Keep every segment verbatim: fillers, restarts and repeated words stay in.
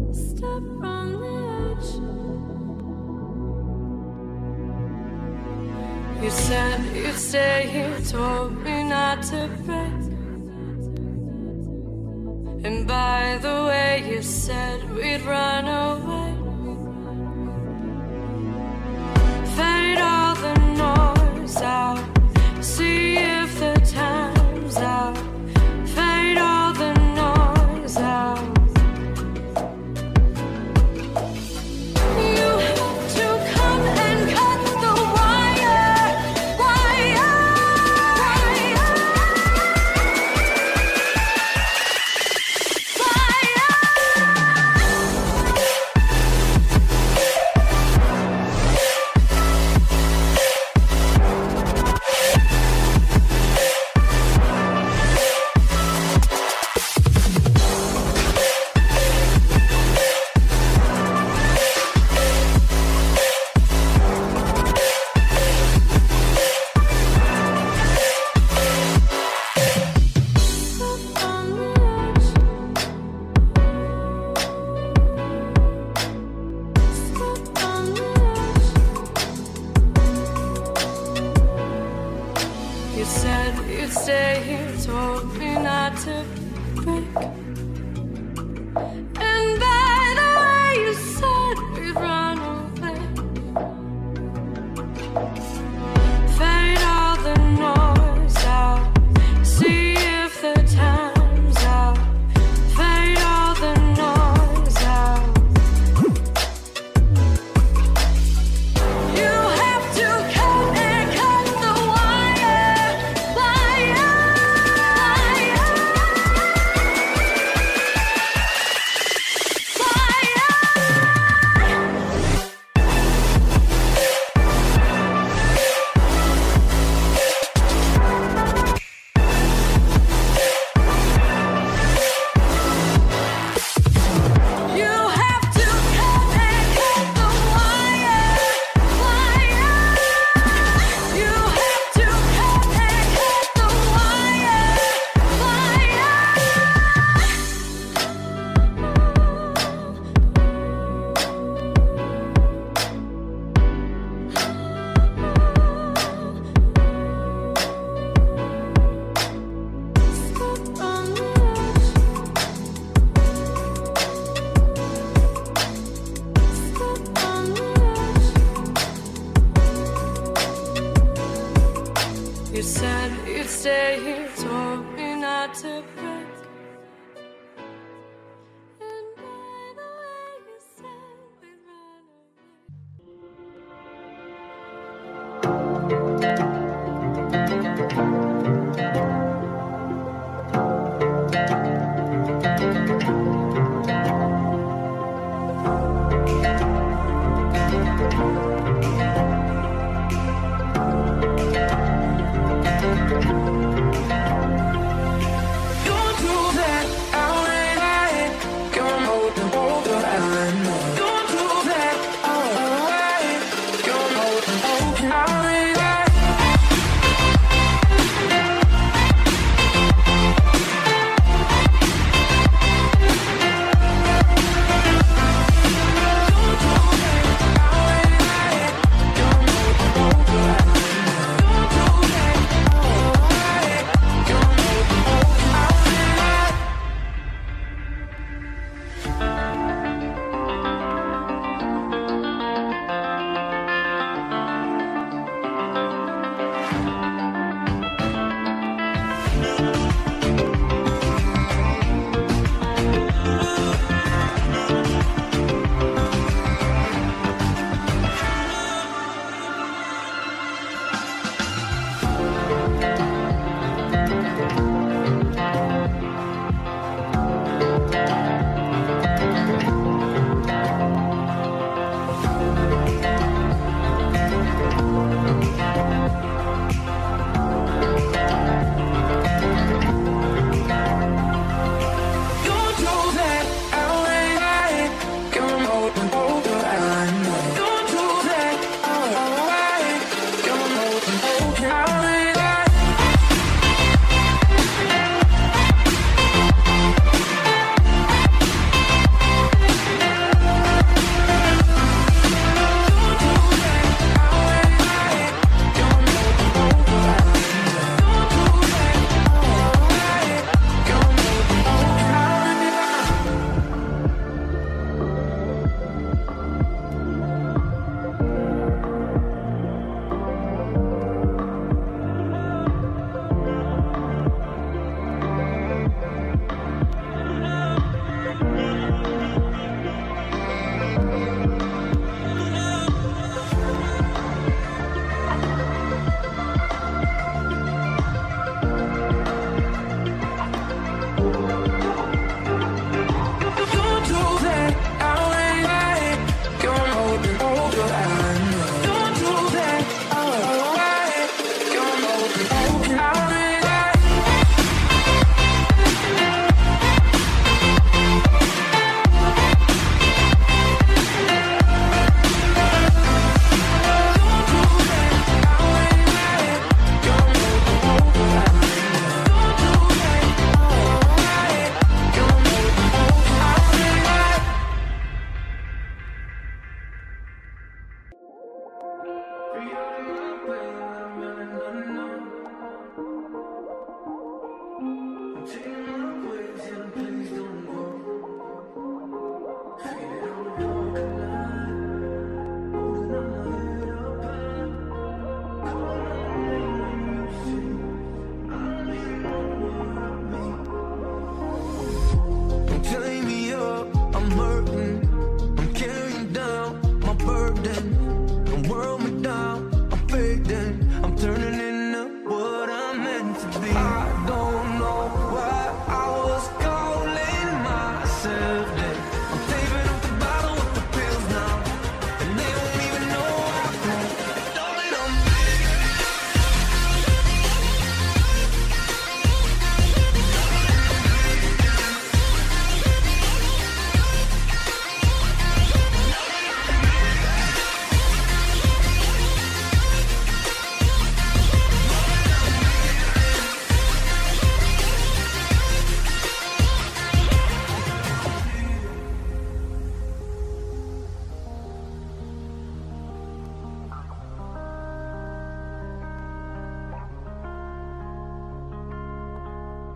Step on the edge. You said you'd stay here, told me not to break. And by the way, you said we'd run away. Fade all the noise out, see if the time's out. Fade all the noise out. You have to come and cut the wire, wire, wire, you said you'd stay here, told me not to break. And by the way, you said we'd run away. Fade all the noise out, see if the time's out. Fade all the noise out. You have to come and cut the wire, wire, wire.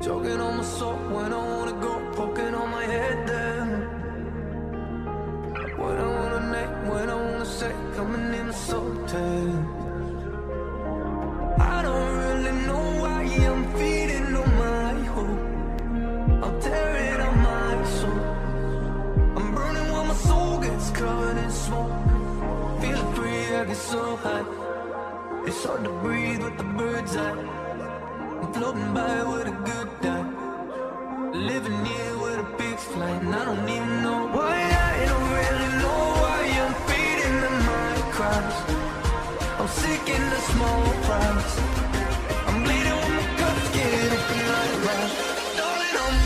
Choking on my soul when I wanna go, poking on my head down. When I wanna name, when I wanna say, coming in so tense. I don't really know why I'm feeding on my hope. I'm tearing on my soul. I'm burning while my soul gets covered in smoke. Feeling free, I get so high. It's hard to breathe with the bird's eye. I'm floating by with a good time. Living here with a big flight, and I don't even know why. I don't really know why I'm feeding on my cries. I'm sick in the small price. I'm bleeding when my cups get open like that. Darling, I'm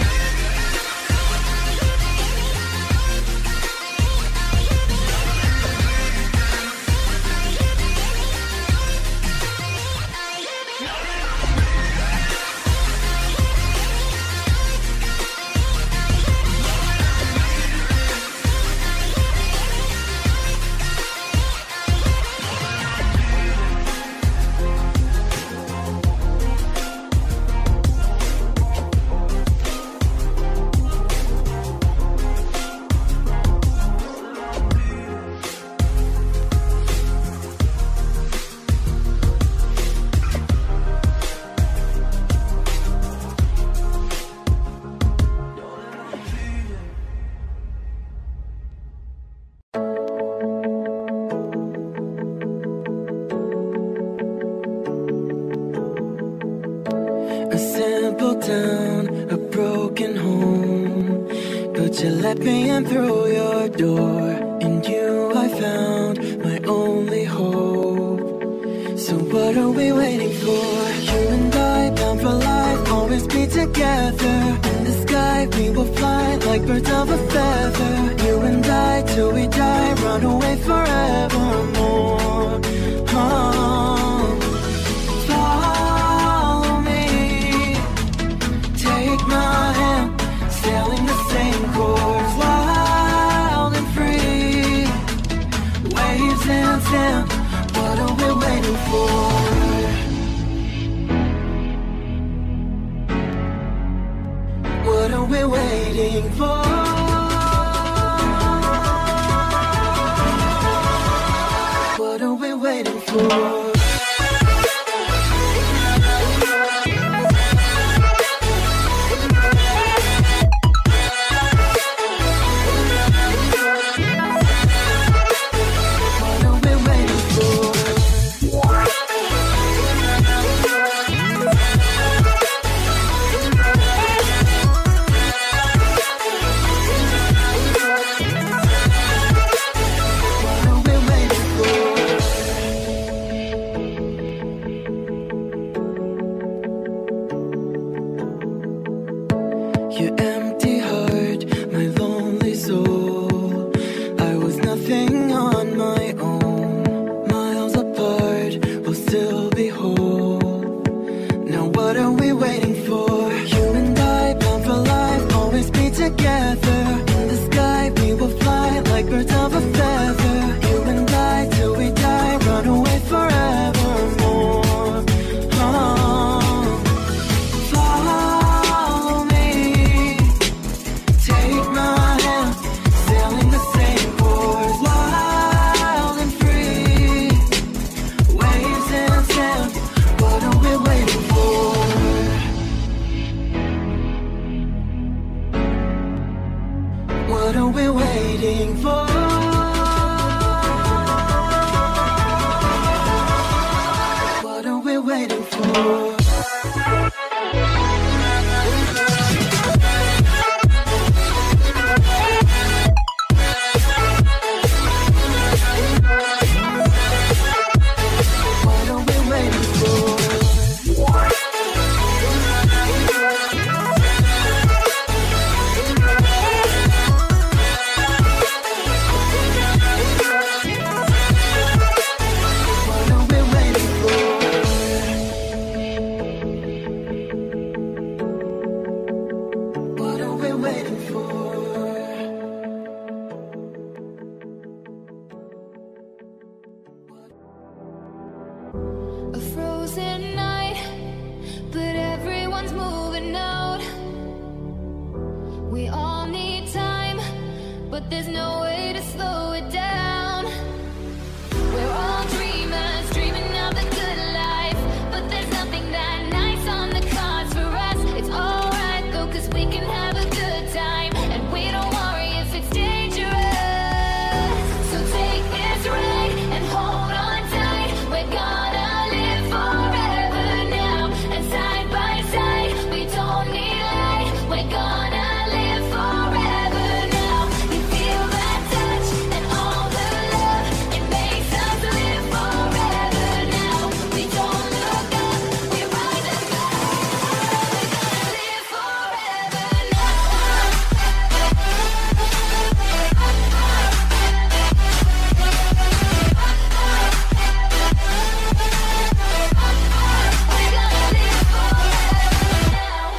a simple town, a broken home, but you let me in through your door. In you I found my only hope. So what are we waiting for? You and I, bound for life, always be together. In the sky we will fly like birds of a feather. You and I, till we die, run away forevermore. Oh. Sailing the same course, wild and free. Waves and sound, what are we waiting for? What are we waiting for? What are we waiting for? Your empty heart, my lonely soul. I was nothing on my own. Miles apart, we'll still be whole. Now what are we waiting for? You and I, bound for life, always be together. In the sky we will fly like birds of a feather. You and I, till we die, run away forevermore. Oh. What are we waiting for? What are we waiting for? but there's no way to slow it down. We're all dreamers, dreaming of the good life, but there's nothing that nice on the cards for us. It's alright though, cause we can have a good time, and we don't worry if it's dangerous. So take this ride and hold on tight. We're gonna live forever now, and side by side, we don't need light. We're gonna live forever now. You feel that touch and all the love, it makes us live forever now. We don't look up, we rise above. We're gonna live forever now. We're gonna live forever now.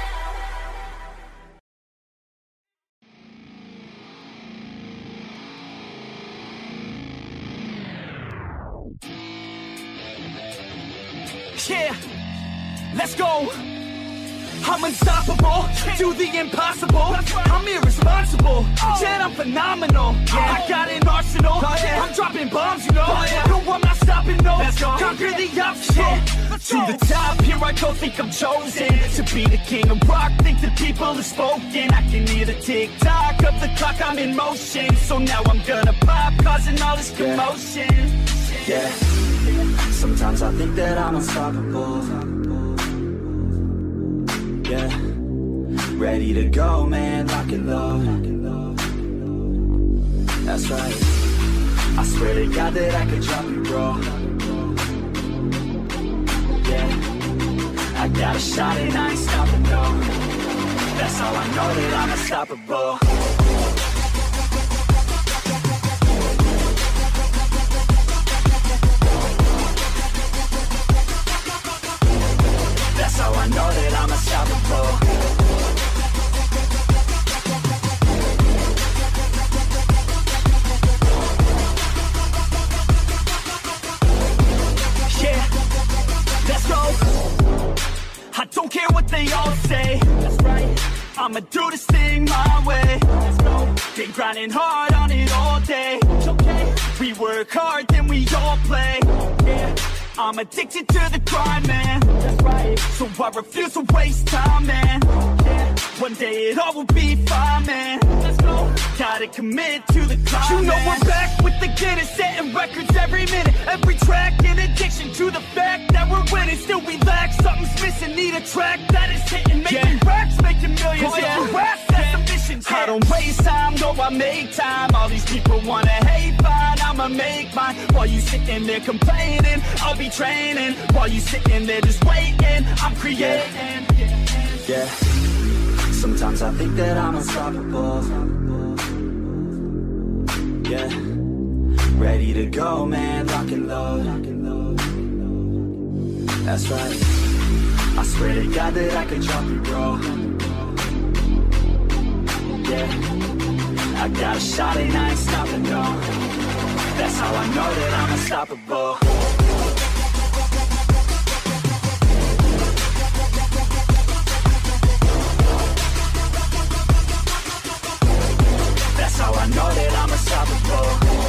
Yeah, let's go. I'm unstoppable, do the impossible. I'm irresponsible, yet I'm phenomenal. I got an arsenal, I'm dropping bombs, you know. No, I'm not stopping, no. Conquer the obstacle. To the top, here I go, think I'm chosen to be the king of rock, think the people have spoken. I can hear the tick-tock of the clock, I'm in motion. So now I'm gonna pop, causing all this commotion. Yeah, sometimes I think that I'm unstoppable. Yeah, ready to go, man, lock and load. That's right, I swear to God that I could drop you, bro. Yeah, I got a shot and I ain't stopping, no. That's how I know that I'm unstoppable. That's how I know that I'm unstoppable. Yeah, let's go. I don't care what they all say. That's right, I'ma do this thing my way. Let's go. Been grinding hard on it all day. It's okay. We work hard, then we all play. Yeah, I'm addicted to the grind, man. That's right. So I refuse to waste time, man. Yeah, one day it all will be fine, man. Let's go. Gotta commit to the climb. You know man. We're back with the Guinness, setting records every minute, every track. In addiction to the fact that we're winning, still we lack something's missing. Need a track that is hitting, making yeah. racks, making millions. Oh, yeah. If you rap, that's the mission. Yeah. I don't waste time, no, I make time. All these people wanna hate, fine, I'ma make mine. While you sitting there complaining, I'll be training. While you sitting there just waiting, I'm creating. Yeah, yeah. Sometimes I think that I'm unstoppable. Yeah, ready to go, man, lock and load. That's right, I swear to God that I could drop you, bro. Yeah, I got a shot and I ain't stopping, no. That's how I know that I'm unstoppable. That's how I know that I'm unstoppable.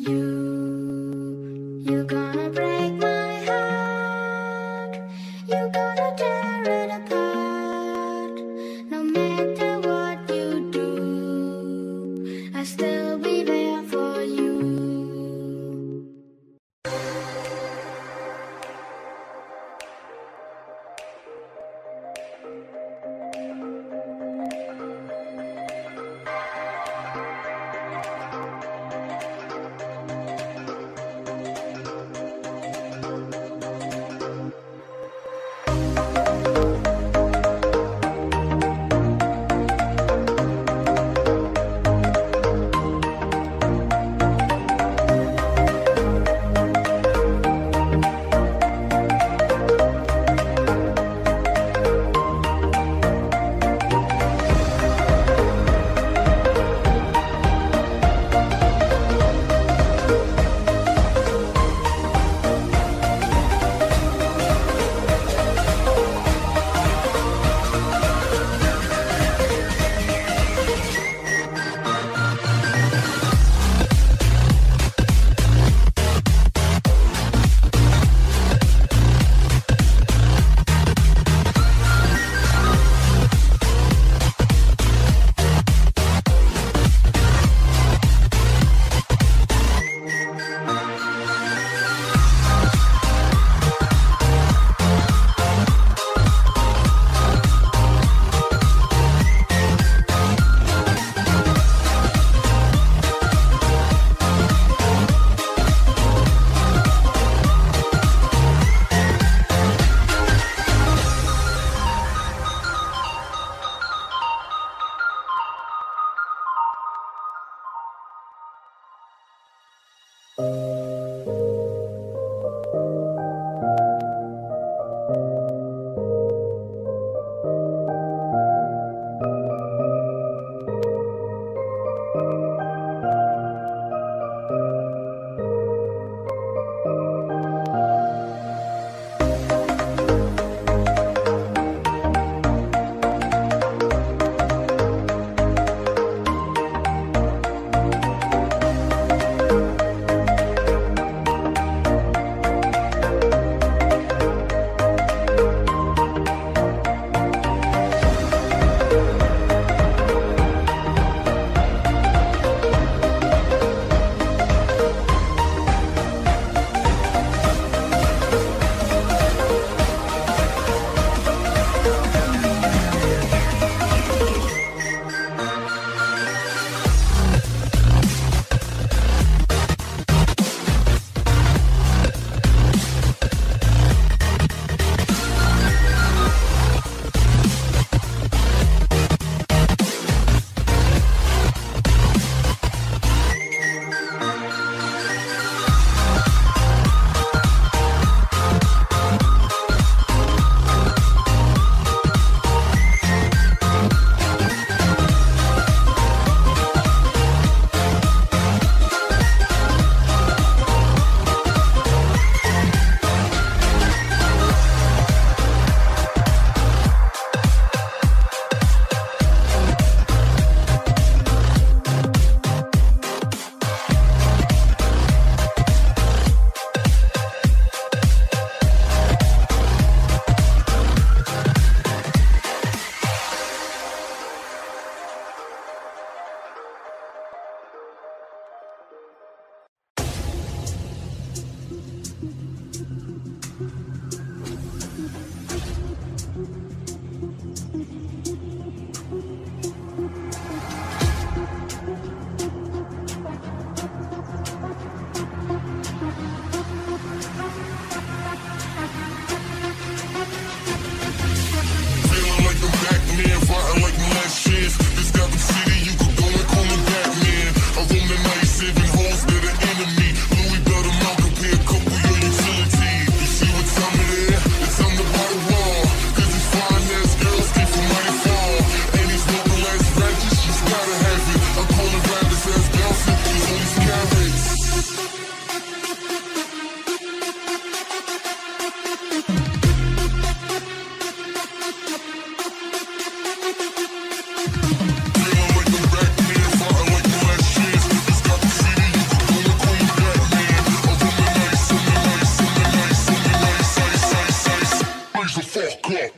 You, you're gonna break my heart. You're gonna tear it apart. No matter what you do, I'll still be there for you. fuck up.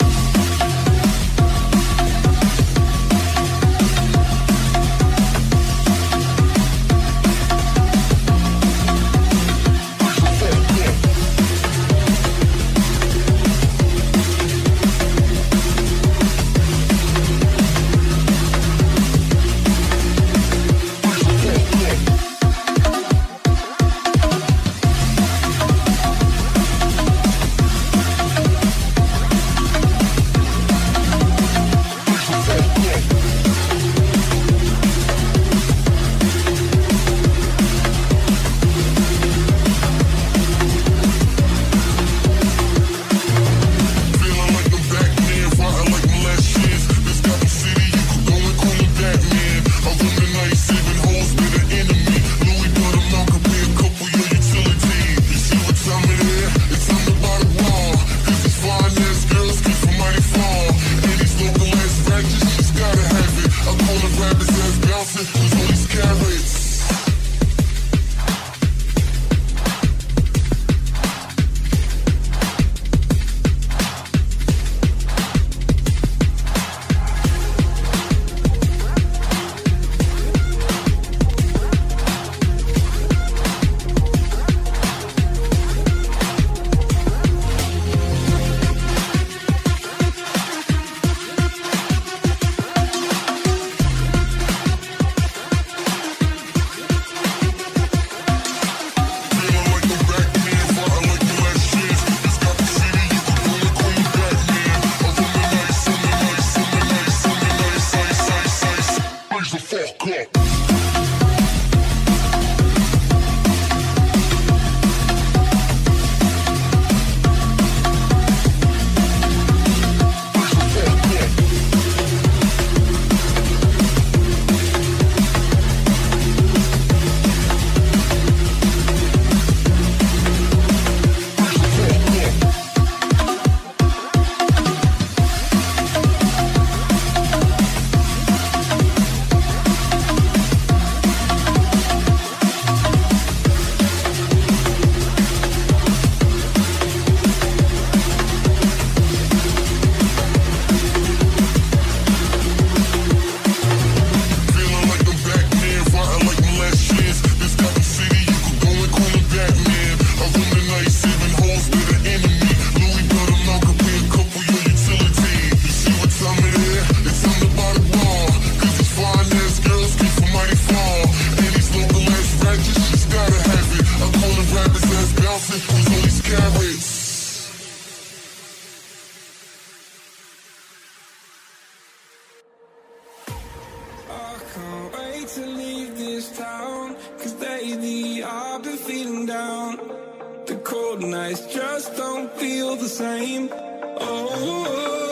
To leave this town, cause lately I've been feeling down. The cold nights just don't feel the same. Oh,